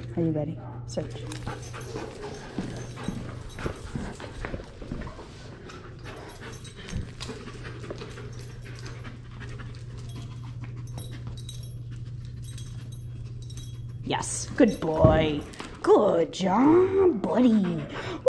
Are you ready? Search. Yes, good boy. Good job, buddy.